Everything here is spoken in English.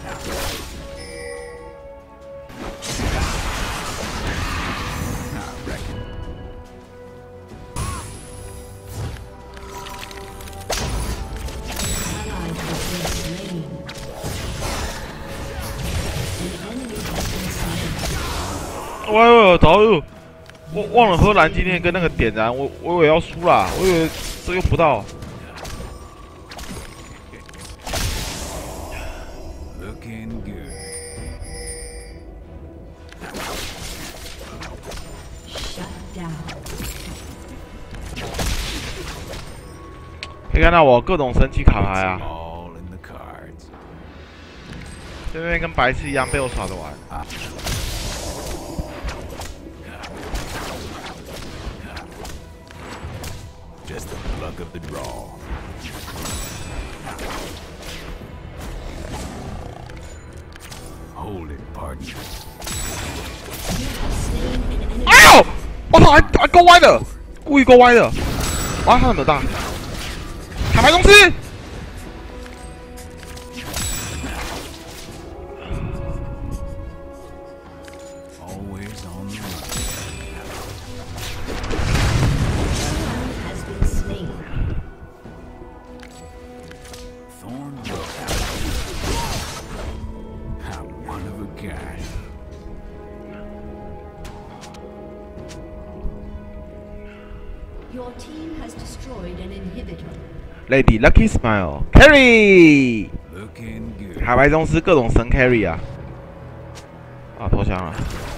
我早有，我忘了喝蓝精灵跟那个点燃，我以为要输啦，我以为这用不到。 可以看到我各种神奇卡牌啊，这边跟白痴一样被我耍着玩。 Just the luck of the draw. Hold it, partner. 哎呦！我操，还勾歪的，故意勾歪的。哇，他很多大。卡牌公司。 Always on the run. Has been slain. Thorn Road. I'm one of a kind. Your team has destroyed an inhibitor. Lady Lucky Smile Carry， Looking good. 卡牌宗师各种神 Carry 啊！啊，投降了。